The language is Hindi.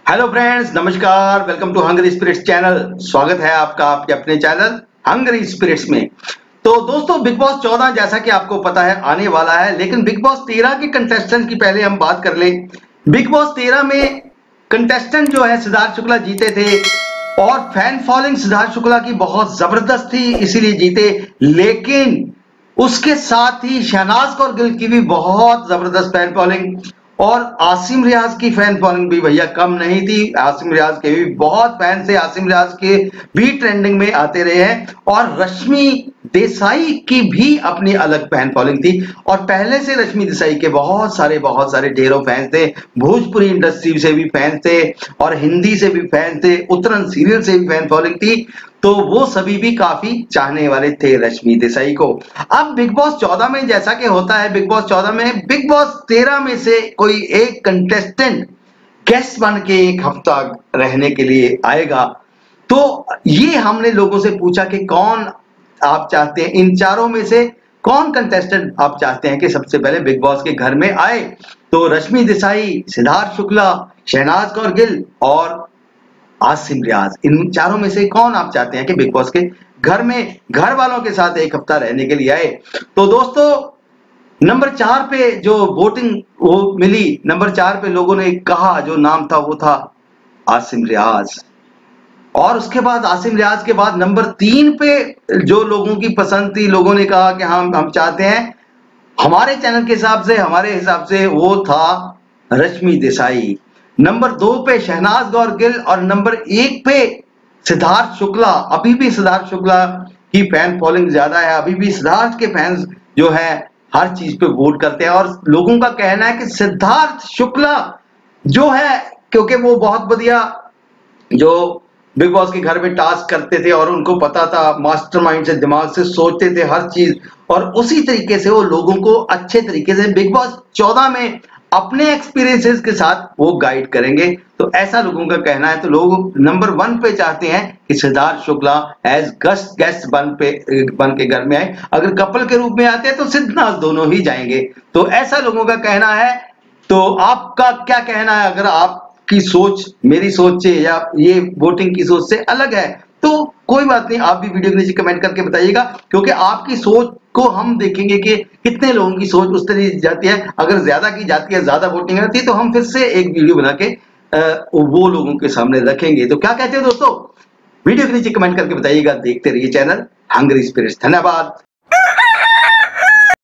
हेलो फ्रेंड्स, नमस्कार। Welcome to hungry spirits channel. स्वागत है आपका आपके अपने चैनल हंगरी स्पिरिट्स में। तो दोस्तों, बिग बॉस 14 जैसा कि आपको पता है आने वाला है, लेकिन बिग बॉस 13 के कंटेस्टेंट की पहले हम बात कर लें। बिग बॉस 13 में कंटेस्टेंट जो है सिद्धार्थ शुक्ला जीते थे और फैन फॉलोइंग सिद्धार्थ शुक्ला की बहुत जबरदस्त थी, इसीलिए जीते। लेकिन उसके साथ ही शहनाज कौर गिल की भी बहुत जबरदस्त फैन फॉलोइंग और आसिम रियाज की फैन फॉलोइंग भी भैया कम नहीं थी। आसिम रियाज के भी बहुत फैन थे, आसिम रियाज के भी ट्रेंडिंग में आते रहे हैं। और रश्मि देसाई की भी अपनी अलग फैन फॉलोइंग थी और पहले से रश्मि देसाई के बहुत सारे ढेरों फैंस थे। भोजपुरी इंडस्ट्री से भी फैंस थे और हिंदी से भी फैंस थे, उत्तरन सीरियल से भी फैन फॉलोइंग थी। तो वो सभी भी काफी चाहने वाले थे रश्मि देसाई को। अब बिग बॉस 14 में जैसा कि होता है, बिग बॉस 14 में बिग बॉस 13 में से कोई एक कंटेस्टेंट गेस्ट बन के एक हफ्ता रहने के लिए आएगा। तो ये हमने लोगों से पूछा कि कौन आप चाहते हैं, इन चारों में से कौन कंटेस्टेंट आप चाहते हैं कि सबसे पहले बिग बॉस के घर में आए। तो रश्मि देसाई, सिद्धार्थ शुक्ला, शहनाज कौर गिल और आसिम रियाज, इन चारों में से कौन आप चाहते हैं कि बिग बॉस के घर में घर वालों के साथ एक हफ्ता रहने के लिए आए। तो दोस्तों, नंबर 4 पे जो वोटिंग वो मिली, नंबर 4 पे लोगों ने कहा जो नाम था वो था आसिम रियाज। और उसके बाद आसिम रियाज के बाद नंबर 3 पे जो लोगों की पसंद थी, लोगों ने कहा कि हम चाहते हैं, हमारे चैनल के हिसाब से, हमारे हिसाब से वो था रश्मि देसाई। नंबर 2 पे शहनाज कौर गिल और नंबर 1 पे सिद्धार्थ शुक्ला। अभी भी सिद्धार्थ शुक्ला की फैन फॉलोइंग ज्यादा है, अभी भी सिद्धार्थ के फैंस जो है हर चीज पे वोट करते हैं और लोगों का कहना है कि सिद्धार्थ शुक्ला जो है, क्योंकि वो बहुत बढ़िया जो बिग बॉस के घर में टास्क करते थे और उनको पता था, मास्टरमाइंड से, दिमाग से सोचते थे हर चीज, और उसी तरीके से वो लोगों को अच्छे तरीके से बिग बॉस 14 में अपने एक्सपीरियंसेस के साथ वो गाइड करेंगे। तो ऐसा लोगों का कहना है। तो लोग नंबर 1 पे चाहते हैं कि सिद्धार्थ शुक्ला एज गेस्ट बन के घर में आए। अगर कपल के रूप में आते हैं तो सिद्धार्थ दोनों ही जाएंगे। तो ऐसा लोगों का कहना है। तो आपका क्या कहना है? अगर आपकी सोच मेरी सोच से या ये वोटिंग की सोच से अलग है तो कोई बात नहीं, आप भी वीडियो के नीचे कमेंट करके बताइएगा, क्योंकि आपकी सोच को हम देखेंगे कि कितने लोगों की सोच उस तरीके जाती है। अगर ज्यादा की जाती है, ज्यादा वोटिंग आती है, तो हम फिर से एक वीडियो बना के वो लोगों के सामने रखेंगे। तो क्या कहते हैं दोस्तों? वीडियो के नीचे कमेंट करके बताइएगा। देखते रहिए चैनल हंगरी स्पिरिट्स। धन्यवाद।